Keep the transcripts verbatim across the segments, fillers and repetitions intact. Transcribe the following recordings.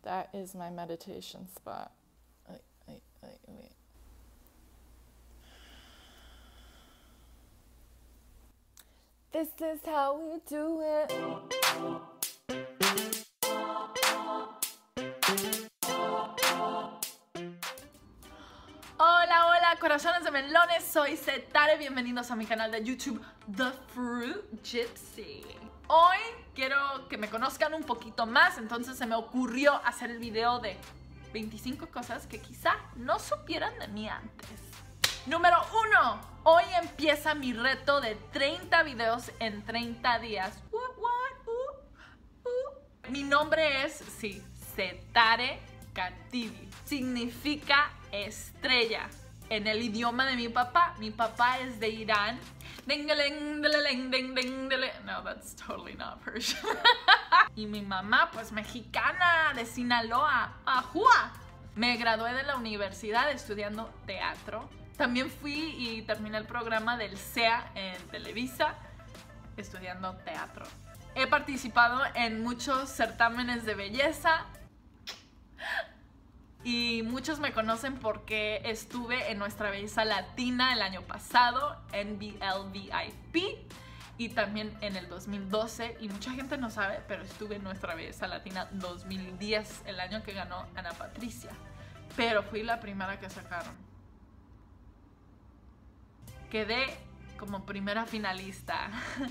That is my meditation spot. Wait, wait, wait, wait. This is how we do it. Hola, hola, corazones de melones, soy Setare, bienvenidos a mi canal de YouTube, The Fruit Gypsy. Hoy quiero que me conozcan un poquito más, entonces se me ocurrió hacer el video de veinticinco cosas que quizá no supieran de mí antes. Número uno, hoy empieza mi reto de treinta videos en treinta días. What, what, uh, uh. Mi nombre es, sí, Setare Katibi. Significa estrella en el idioma de mi papá. Mi papá es de Irán. No, that's totally not Persian. Y mi mamá, pues mexicana, de Sinaloa. ¡Ajúa! Me gradué de la universidad estudiando teatro. También fui y terminé el programa del C E A en Televisa estudiando teatro. He participado en muchos certámenes de belleza. Y muchos me conocen porque estuve en Nuestra Belleza Latina el año pasado, en B L V I P, y también en el dos mil doce, y mucha gente no sabe, pero estuve en Nuestra Belleza Latina dos mil diez, el año que ganó Ana Patricia, pero fui la primera que sacaron. Quedé como primera finalista.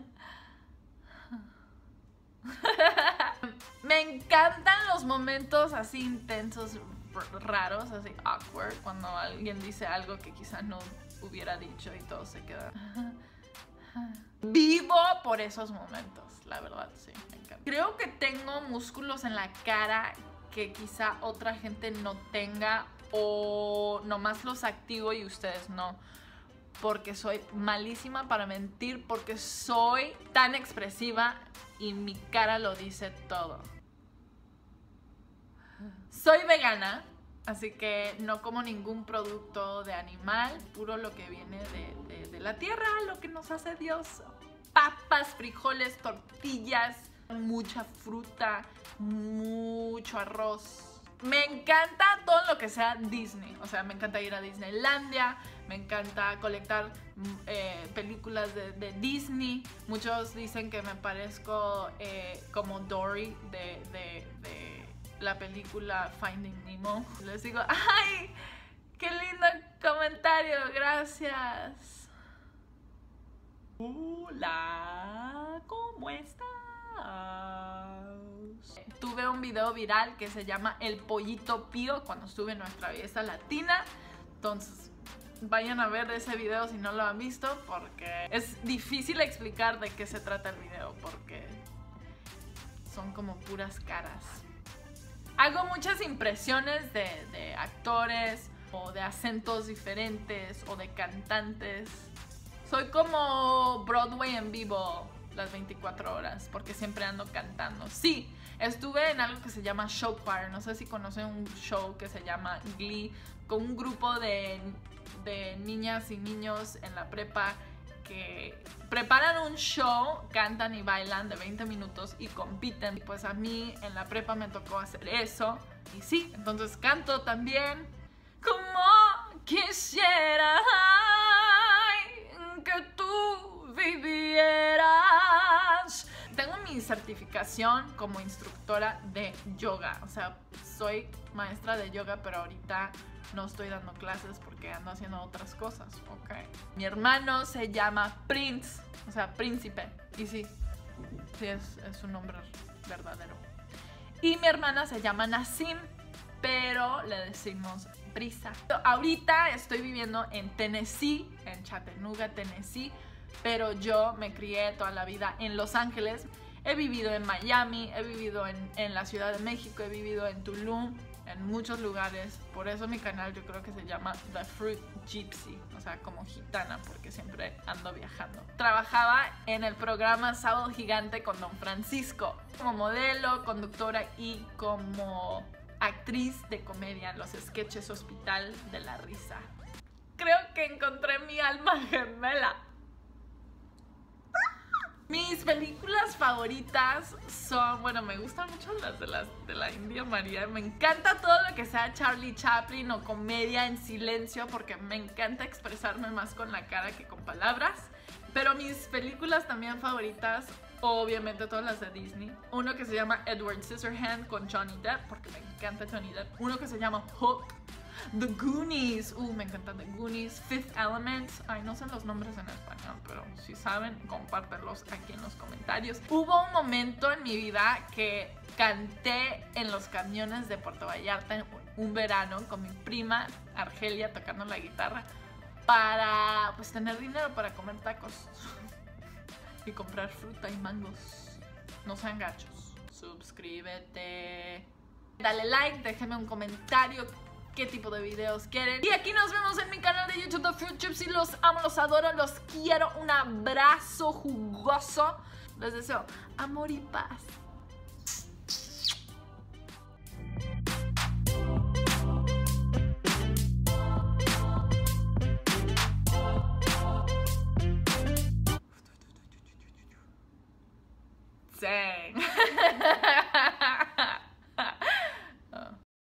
Me encantan los momentos así intensos, raros, así awkward, cuando alguien dice algo que quizá no hubiera dicho y todo se queda. Vivo por esos momentos, la verdad, sí, me encanta. Creo que tengo músculos en la cara que quizá otra gente no tenga, o nomás los activo y ustedes no, porque soy malísima para mentir, porque soy tan expresiva y mi cara lo dice todo. Soy vegana, así que no como ningún producto de animal, puro lo que viene de, de, de la tierra, lo que nos hace Dios. Papas, frijoles, tortillas, mucha fruta, mucho arroz. Me encanta todo lo que sea Disney, o sea, me encanta ir a Disneylandia, me encanta colectar eh, películas de, de Disney. Muchos dicen que me parezco eh, como Dory de, de, de la película Finding Nemo. Les digo, ¡ay! ¡Qué lindo comentario! ¡Gracias! Hola, ¿cómo estás? Tuve un video viral que se llama El Pollito Pío cuando estuve en Nuestra Belleza Latina. Entonces, vayan a ver ese video si no lo han visto, porque es difícil explicar de qué se trata el video, porque son como puras caras. Hago muchas impresiones de, de actores, o de acentos diferentes, o de cantantes. Soy como Broadway en vivo las veinticuatro horas, porque siempre ando cantando. Sí, estuve en algo que se llama Show Choir. No sé si conocen un show que se llama Glee, con un grupo de, de niñas y niños en la prepa que preparan un show, cantan y bailan de veinte minutos y compiten. Pues a mí en la prepa me tocó hacer eso. Y sí, entonces canto también. Como quisiera que tú vivieras. Tengo mi certificación como instructora de yoga. O sea, soy maestra de yoga, pero ahorita no estoy dando clases porque ando haciendo otras cosas, ok. Mi hermano se llama Prince, o sea, príncipe. Y sí, sí es, es un nombre verdadero. Y mi hermana se llama Nassim, pero le decimos Brisa. Ahorita estoy viviendo en Tennessee, en Chattanooga, Tennessee, pero yo me crié toda la vida en Los Ángeles. He vivido en Miami, he vivido en, en la Ciudad de México, he vivido en Tulum, en muchos lugares. Por eso mi canal yo creo que se llama The Fruit Gypsy, o sea, como gitana, porque siempre ando viajando. Trabajaba en el programa Sábado Gigante con Don Francisco, como modelo, conductora y como actriz de comedia en los sketches Hospital de la Risa. Creo que encontré mi alma gemela. Mis películas favoritas son, bueno, me gustan mucho las de, las de la India María. Me encanta todo lo que sea Charlie Chaplin o comedia en silencio, porque me encanta expresarme más con la cara que con palabras. Pero mis películas también favoritas, obviamente todas las de Disney. Uno que se llama Edward Scissorhands con Johnny Depp, porque me encanta Johnny Depp. Uno que se llama Hook. The Goonies, uh, me encantan The Goonies. Fifth Element, ay, no sé los nombres en español, pero si saben, compártanlos aquí en los comentarios. Hubo un momento en mi vida que canté en los camiones de Puerto Vallarta un verano con mi prima Argelia tocando la guitarra para, pues, tener dinero para comer tacos y comprar fruta y mangos. No sean gachos. Suscríbete, dale like, déjenme un comentario qué tipo de videos quieren. Y aquí nos vemos en mi canal de YouTube de Fruit Chips. Y los amo, los adoro, los quiero. Un abrazo jugoso. Les deseo amor y paz. Dang.